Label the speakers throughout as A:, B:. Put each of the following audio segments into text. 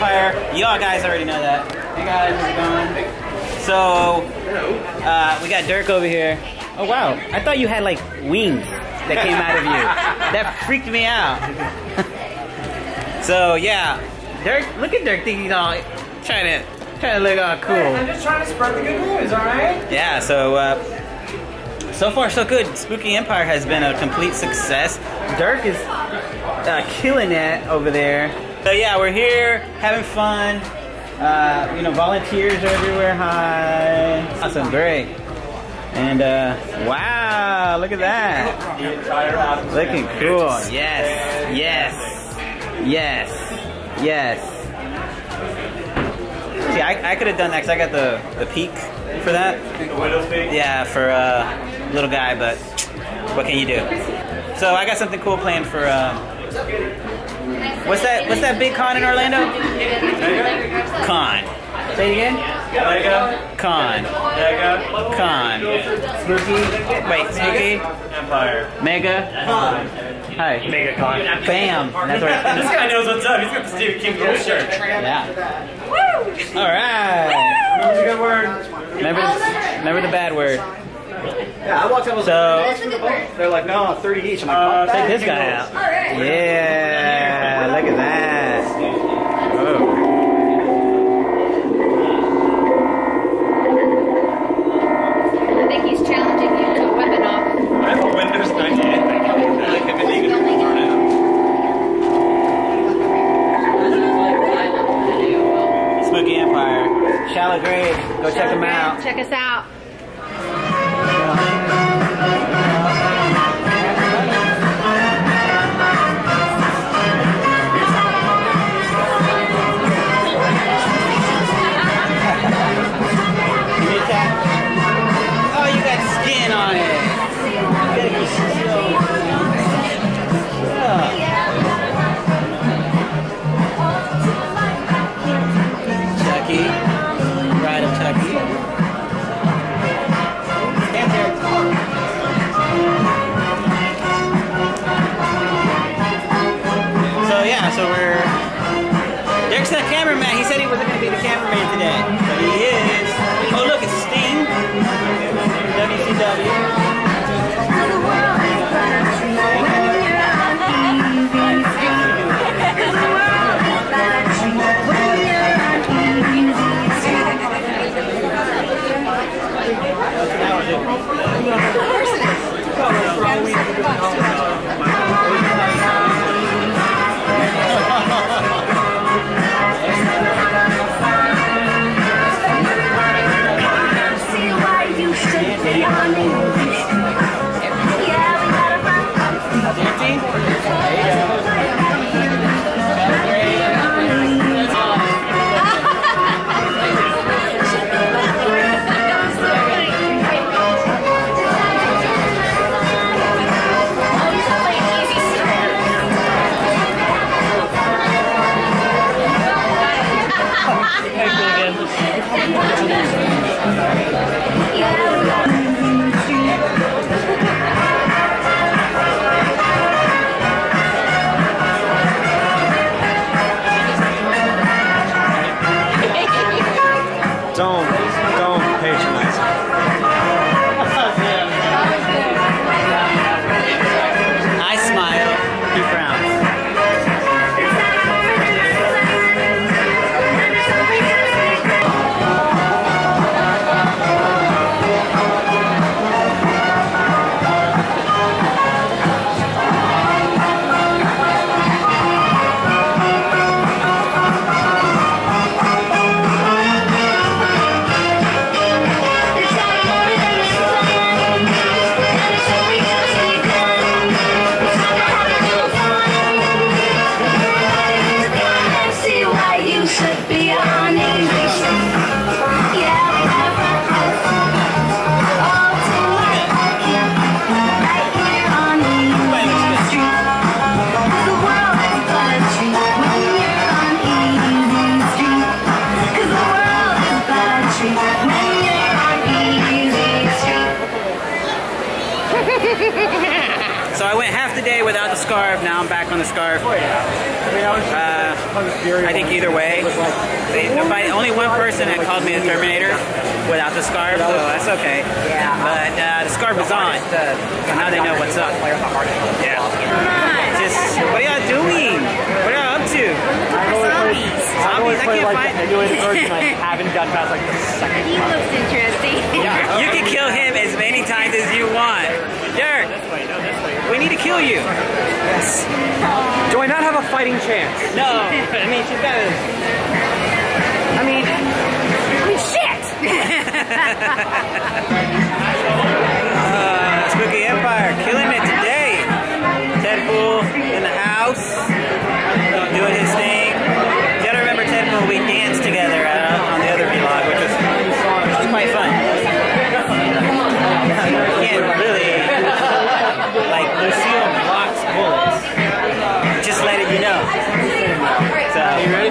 A: Empire. Y'all guys already know that. Hey guys, how's it going? So, we got Dirk over here. Oh wow, I thought you had like wings that came out of you. That freaked me out. So yeah, Dirk, look at Dirk thinking he's all trying to look all cool.
B: I'm just trying to spread the good news, alright?
A: Yeah, so so far so good. Spooky Empire has been a complete success. Dirk is killing it over there. So yeah, we're here having fun. You know, volunteers are everywhere. Hi. Awesome, great. And wow, look at that. Looking cool. Yes, yes, yes, yes. See, I could have done that because I got the peak for that.
B: The widow's peak?
A: Yeah, for little guy, but what can you do? So I got something cool planned for what's that big con in Orlando? Con. Say it again.
B: Mega.
A: Con.
B: Mega.
A: Con. Spooky. Wait, Spooky.
B: Empire.
A: Mega.
B: Con.
A: Hi.
B: Mega con.
A: Bam. That's what
B: This guy knows what's up. He's got the Stephen King Gold shirt.
A: Yeah. All right.
B: That's a good word.
A: Remember the bad word.
B: Yeah, I walked up with they're like, no, 30 each. I'm like,
A: Take this guy out. Yeah. Look at that. Whoa.
C: I think he's challenging you to a weapon off.
B: I have a Windows 98.
A: Spooky Empire. Shallow Grave. Go check them out.
C: Check us out.
A: Oh, you got skin on it. Chucky. Ride of Chucky. So yeah, so Derek's the cameraman. He said he wasn't going to be the cameraman today, but he is. Oh look, it's Sting. WCW.
B: Don't patronize.
A: I smile, he frowns. So I went half the day without the scarf. Now I'm back on the scarf. I think either way. Only one person had called me a Terminator without the scarf, so that's okay. But the scarf is on, so now they know what's up. Yeah. Just, what are y'all doing? What are y'all up to?
C: Zombies.
A: Zombies? I can't find.
B: I haven't gotten past like the second.
C: He looks interesting.
A: You can kill him as many times as you want. Dirk, we need to kill you.
B: Yes. Do I not have a fighting chance?
A: No, I mean, she's got a...
B: I mean,
C: Shit!
A: Spooky Empire, killing it today. Tedpool in the house, doing his thing. You gotta remember Tedpool, we danced together on the other vlog, which was quite fun. You can't really, like, Lucille blocks bullets. Just letting you know. So, you ready?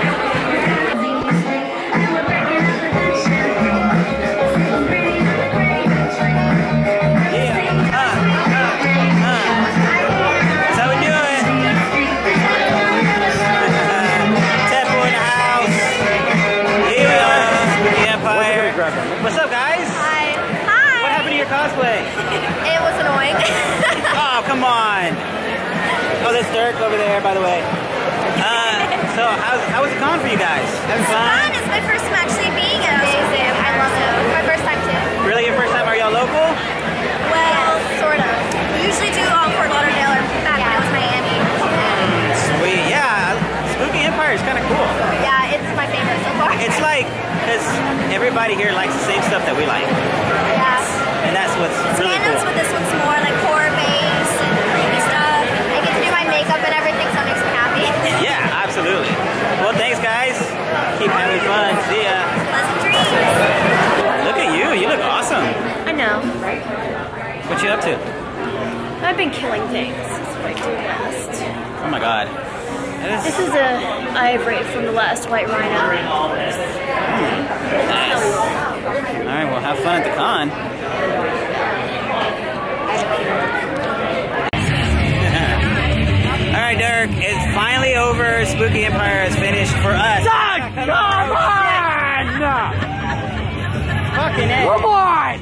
A: What's up, guys?
C: Hi. Hi.
A: What happened to your cosplay?
C: It was annoying.
A: Oh, come on. Oh, there's Dirk over there, by the way. So, how was the con for you guys? Having fun?
C: It's my first time actually being at a museum. I love it. It's my first time too.
A: Really, your first time? Are y'all local?
C: Well, sort of. We usually do Fort Lauderdale or back when it was Miami.
A: Sweet. Yeah, Spooky Empire is kind of cool.
C: Yeah, it's my favorite so far.
A: It's like, because everybody here likes the same stuff that we like.
C: Yeah.
A: And that's what's really cool.
C: But this one's more like horror-based and creepy stuff. I get to do my makeup and everything, so it makes me happy.
A: Yeah, absolutely. Well, thanks, guys. Keep having fun. See ya.
C: Pleasant dreams.
A: Look at you. You look awesome.
D: I know.
A: What you up to?
D: I've been killing things. That's what I do best.
A: Oh my god.
D: This is a ivory from the last white rhino.
A: Nice. Alright, well, have fun at the con. Alright, Dirk, it's finally over. Spooky Empire is finished for us.
B: come on!
A: Fucking A.
B: Come on!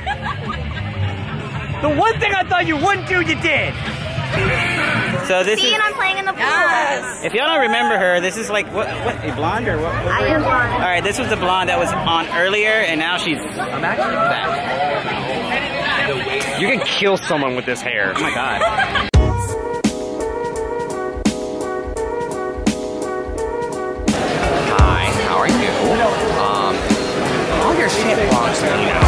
B: The one thing I thought you wouldn't do, you did.
A: So this
C: See,
A: is...
C: and I'm playing in the pool.
A: If y'all don't remember her, this is like, what a blonde or what?
C: I am blonde.
A: Alright, this was the blonde that was on earlier, and now she's back.
B: You can kill someone with this hair.
A: Oh my god.
B: Hi, how are you? All your shit bothers me now.